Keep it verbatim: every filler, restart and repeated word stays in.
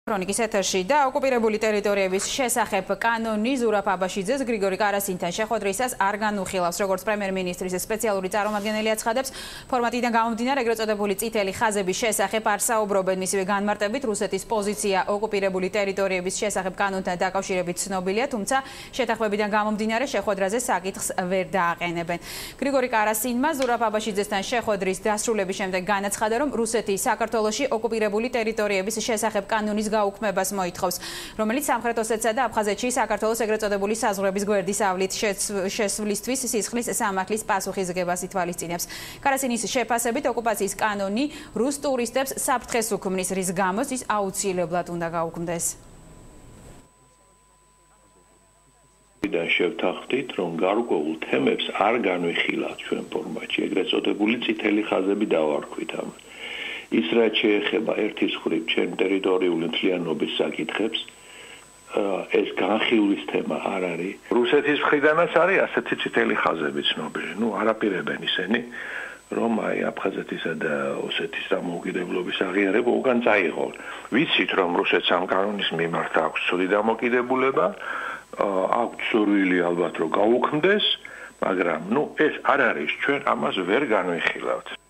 ქრონიკის ეთერში და ოკუპირებული ტერიტორიების შესახებ კანონი ზურაბ აბაშიძეს გრიგორი კარასინთან შეხვედრისას არ განუხილავს, როგორც პრემიერ-მინისტრის სპეციალური წარმომადგენელი აცხადებს, ფორმატიდან გამომდინარე ეგრეთ წოდებული წითელი ხაზების შესახებ არ საუბრობენ. მისივე განმარტებით, რუსეთის პოზიცია ოკუპირებული ტერიტორიების შესახებ კანონთან დაკავშირებით ცნობილია, თუმცა შეთანხმებიდან გამომდინარე შეხვედრაზე საკითხს ვერ დააყენებენ. გრიგორი კარასინმა ზურაბ აბაშიძესთან შეხვედრის დასრულების შემდეგ განაცხადა, რომ რუსეთი საქართველოში ოკუპირებული ტერიტორიების შესახებ კანონის გაუქმებას მოითხოვს, რომელიც სამხრეთ ოსეთსა და აფხაზეთში საქართველოს ეგრეთ წოდებული საზღვრების გვერდის ავლით შესვლისთვის სისხლის სამართლის პასუხისგებას ითვალისწინებს. კარასინის შეფასებით, ოკუპაციის კანონი რუს ტურისტებს საფრთხეს უქმნის, რის გამოც ის აუცილებლად უნდა გაუქმდეს. შევთანხმდით, რომ გარკვეულ თემებს არ განვიხილავთ ჩვენ ფორმატში, ეგრეთ წოდებული წითელი ხაზები დავარქვით ამ. ის რაც შეეხება ერთის მხრივ ჩემ ტერიტორიული მთლიანობის საკითხებს, ეს განხილვის თემა არ არის. რუსეთის მხრიდანაც არის ასეთი წითელი ხაზები ცნობილი. ნუ არაპირებენ ისინი, რომ აი აფხაზეთისა და ოსეთის დამოუკიდებლობის აღიარება უკან წაიღო. ვიცით, რომ რუსეთს ამ კანონის მიმართ აქვს ცუდი დამოკიდებულება, აქვს სურვილი ალბათ რომ გაუქმდეს, მაგრამ ნუ ეს არ არის, ჩვენ ამას ვერ განვიხილავთ.